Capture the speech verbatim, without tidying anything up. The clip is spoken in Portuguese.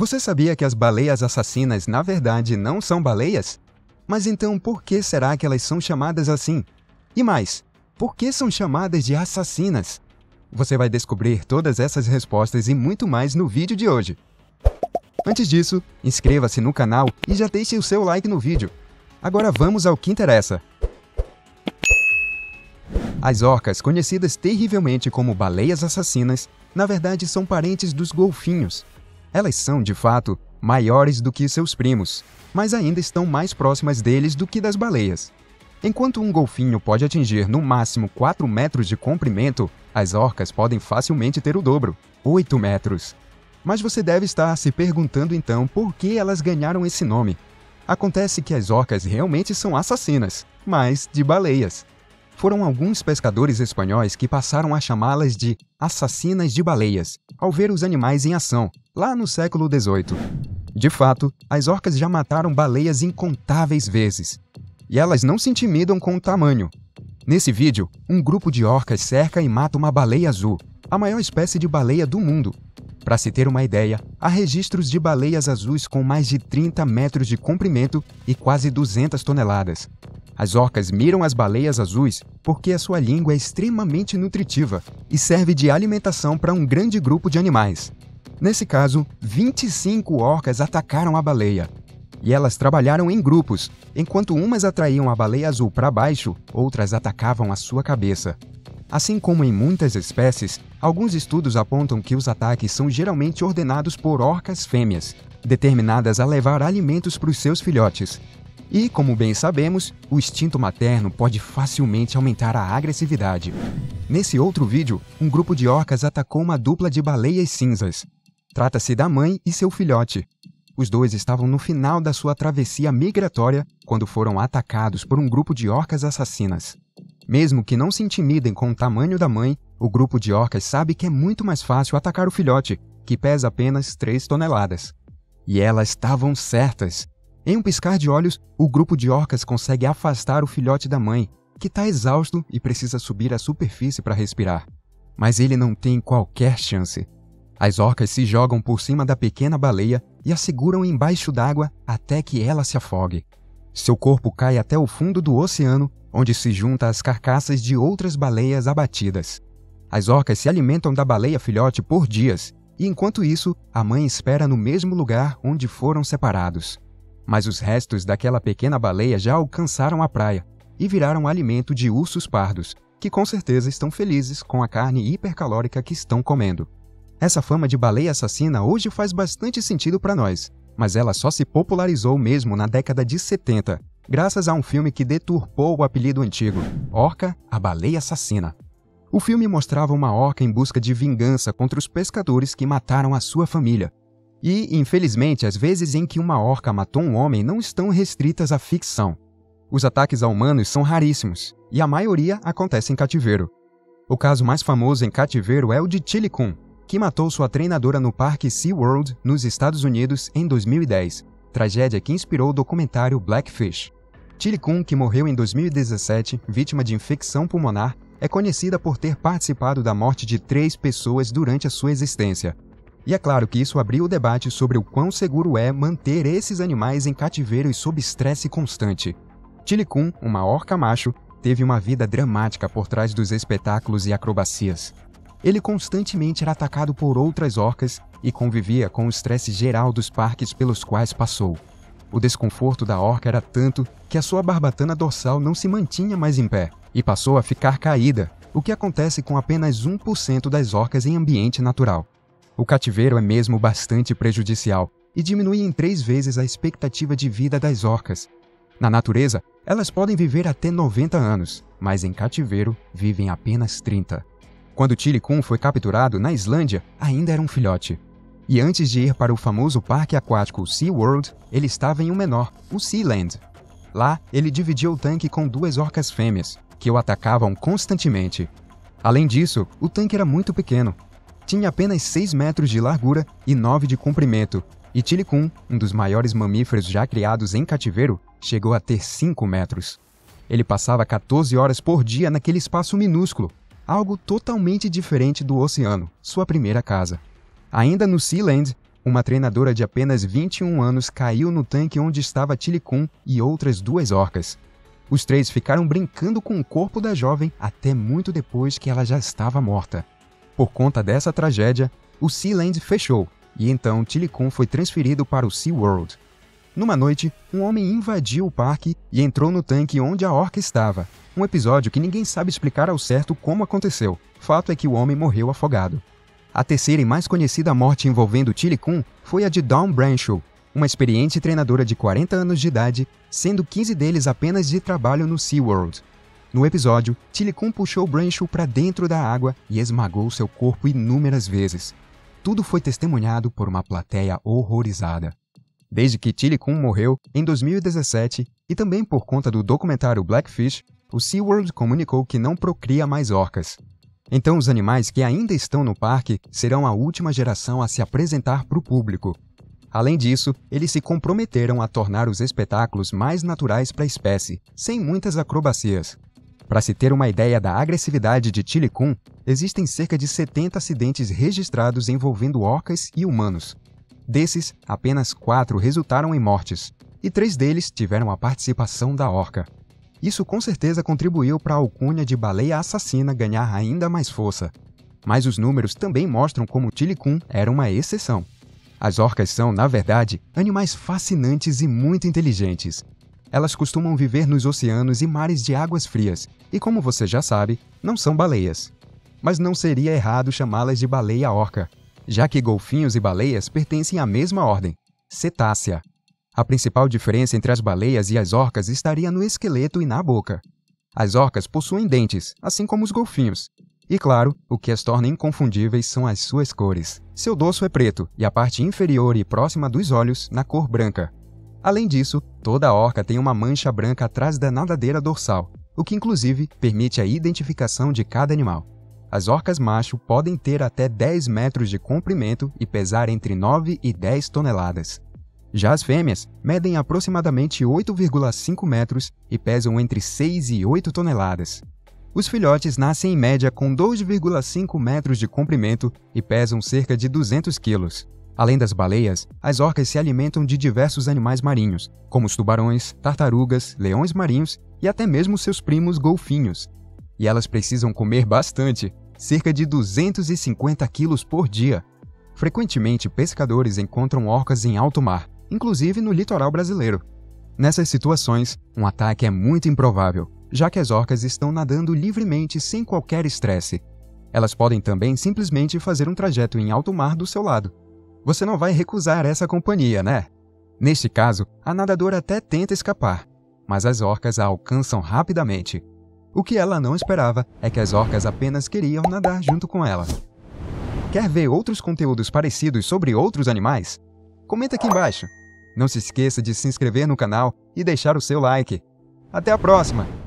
Você sabia que as baleias assassinas na verdade não são baleias? Mas então por que será que elas são chamadas assim? E mais, por que são chamadas de assassinas? Você vai descobrir todas essas respostas e muito mais no vídeo de hoje. Antes disso, inscreva-se no canal e já deixe o seu like no vídeo. Agora vamos ao que interessa. As orcas, conhecidas terrivelmente como baleias assassinas, na verdade são parentes dos golfinhos. Elas são, de fato, maiores do que seus primos, mas ainda estão mais próximas deles do que das baleias. Enquanto um golfinho pode atingir no máximo quatro metros de comprimento, as orcas podem facilmente ter o dobro, oito metros. Mas você deve estar se perguntando então por que elas ganharam esse nome. Acontece que as orcas realmente são assassinas, mas de baleias. Foram alguns pescadores espanhóis que passaram a chamá-las de assassinas de baleias, ao ver os animais em ação, lá no século dezoito. De fato, as orcas já mataram baleias incontáveis vezes. E elas não se intimidam com o tamanho. Nesse vídeo, um grupo de orcas cerca e mata uma baleia azul, a maior espécie de baleia do mundo. Para se ter uma ideia, há registros de baleias azuis com mais de trinta metros de comprimento e quase duzentas toneladas. As orcas miram as baleias azuis porque a sua língua é extremamente nutritiva e serve de alimentação para um grande grupo de animais. Nesse caso, vinte e cinco orcas atacaram a baleia. E elas trabalharam em grupos, enquanto umas atraíam a baleia azul para baixo, outras atacavam a sua cabeça. Assim como em muitas espécies, alguns estudos apontam que os ataques são geralmente ordenados por orcas fêmeas, determinadas a levar alimentos para os seus filhotes. E, como bem sabemos, o instinto materno pode facilmente aumentar a agressividade. Nesse outro vídeo, um grupo de orcas atacou uma dupla de baleias cinzas. Trata-se da mãe e seu filhote. Os dois estavam no final da sua travessia migratória quando foram atacados por um grupo de orcas assassinas. Mesmo que não se intimidem com o tamanho da mãe, o grupo de orcas sabe que é muito mais fácil atacar o filhote, que pesa apenas três toneladas. E elas estavam certas. Em um piscar de olhos, o grupo de orcas consegue afastar o filhote da mãe, que está exausto e precisa subir à superfície para respirar. Mas ele não tem qualquer chance. As orcas se jogam por cima da pequena baleia e a seguram embaixo d'água até que ela se afogue. Seu corpo cai até o fundo do oceano, onde se junta às carcaças de outras baleias abatidas. As orcas se alimentam da baleia filhote por dias, e enquanto isso, a mãe espera no mesmo lugar onde foram separados. Mas os restos daquela pequena baleia já alcançaram a praia e viraram alimento de ursos pardos, que com certeza estão felizes com a carne hipercalórica que estão comendo. Essa fama de baleia assassina hoje faz bastante sentido para nós, mas ela só se popularizou mesmo na década de setenta, graças a um filme que deturpou o apelido antigo, Orca, a Baleia Assassina. O filme mostrava uma orca em busca de vingança contra os pescadores que mataram a sua família. E, infelizmente, as vezes em que uma orca matou um homem não estão restritas à ficção. Os ataques a humanos são raríssimos, e a maioria acontece em cativeiro. O caso mais famoso em cativeiro é o de Chili Kun, que matou sua treinadora no parque SeaWorld, nos Estados Unidos, em dois mil e dez, tragédia que inspirou o documentário Blackfish. Chili Kun, que morreu em dois mil e dezessete, vítima de infecção pulmonar, é conhecida por ter participado da morte de três pessoas durante a sua existência. E é claro que isso abriu o debate sobre o quão seguro é manter esses animais em cativeiro e sob estresse constante. Chili Kun, uma orca macho, teve uma vida dramática por trás dos espetáculos e acrobacias. Ele constantemente era atacado por outras orcas e convivia com o estresse geral dos parques pelos quais passou. O desconforto da orca era tanto que a sua barbatana dorsal não se mantinha mais em pé e passou a ficar caída, o que acontece com apenas um por cento das orcas em ambiente natural. O cativeiro é mesmo bastante prejudicial e diminui em três vezes a expectativa de vida das orcas. Na natureza, elas podem viver até noventa anos, mas em cativeiro vivem apenas trinta. Quando Chili Kun foi capturado na Islândia, ainda era um filhote. E antes de ir para o famoso parque aquático SeaWorld, ele estava em um menor, o Sealand. Lá, ele dividia o tanque com duas orcas fêmeas, que o atacavam constantemente. Além disso, o tanque era muito pequeno. Tinha apenas seis metros de largura e nove de comprimento, e Chili Kun, um dos maiores mamíferos já criados em cativeiro, chegou a ter cinco metros. Ele passava quatorze horas por dia naquele espaço minúsculo, algo totalmente diferente do oceano, sua primeira casa. Ainda no Sealand, uma treinadora de apenas vinte e um anos caiu no tanque onde estava Tilly Kun e outras duas orcas. Os três ficaram brincando com o corpo da jovem até muito depois que ela já estava morta. Por conta dessa tragédia, o Sealand fechou e então Tilly Kun foi transferido para o SeaWorld. Numa noite, um homem invadiu o parque e entrou no tanque onde a orca estava. Um episódio que ninguém sabe explicar ao certo como aconteceu. Fato é que o homem morreu afogado. A terceira e mais conhecida morte envolvendo Tilly Kun foi a de Dawn Brancheau, uma experiente treinadora de quarenta anos de idade, sendo quinze deles apenas de trabalho no SeaWorld. No episódio, Tilly Kun puxou Brancheau para dentro da água e esmagou seu corpo inúmeras vezes. Tudo foi testemunhado por uma plateia horrorizada. Desde que Tilly Kun morreu, em dois mil e dezessete, e também por conta do documentário Blackfish, o SeaWorld comunicou que não procria mais orcas. Então os animais que ainda estão no parque serão a última geração a se apresentar para o público. Além disso, eles se comprometeram a tornar os espetáculos mais naturais para a espécie, sem muitas acrobacias. Para se ter uma ideia da agressividade de Tilly Kun, existem cerca de setenta acidentes registrados envolvendo orcas e humanos. Desses, apenas quatro resultaram em mortes, e três deles tiveram a participação da orca. Isso com certeza contribuiu para a alcunha de baleia assassina ganhar ainda mais força. Mas os números também mostram como Tilly Kun era uma exceção. As orcas são, na verdade, animais fascinantes e muito inteligentes. Elas costumam viver nos oceanos e mares de águas frias, e como você já sabe, não são baleias. Mas não seria errado chamá-las de baleia-orca, já que golfinhos e baleias pertencem à mesma ordem, cetácea. A principal diferença entre as baleias e as orcas estaria no esqueleto e na boca. As orcas possuem dentes, assim como os golfinhos. E claro, o que as torna inconfundíveis são as suas cores. Seu dorso é preto e a parte inferior e próxima dos olhos na cor branca. Além disso, toda orca tem uma mancha branca atrás da nadadeira dorsal, o que inclusive permite a identificação de cada animal. As orcas macho podem ter até dez metros de comprimento e pesar entre nove e dez toneladas. Já as fêmeas medem aproximadamente oito vírgula cinco metros e pesam entre seis e oito toneladas. Os filhotes nascem em média com dois vírgula cinco metros de comprimento e pesam cerca de duzentos quilos. Além das baleias, as orcas se alimentam de diversos animais marinhos, como os tubarões, tartarugas, leões marinhos e até mesmo seus primos golfinhos. E elas precisam comer bastante, cerca de duzentos e cinquenta quilos por dia. Frequentemente, pescadores encontram orcas em alto mar, inclusive no litoral brasileiro. Nessas situações, um ataque é muito improvável, já que as orcas estão nadando livremente sem qualquer estresse. Elas podem também simplesmente fazer um trajeto em alto mar do seu lado. Você não vai recusar essa companhia, né? Neste caso, a nadadora até tenta escapar, mas as orcas a alcançam rapidamente. O que ela não esperava é que as orcas apenas queriam nadar junto com ela. Quer ver outros conteúdos parecidos sobre outros animais? Comenta aqui embaixo. Não se esqueça de se inscrever no canal e deixar o seu like. Até a próxima!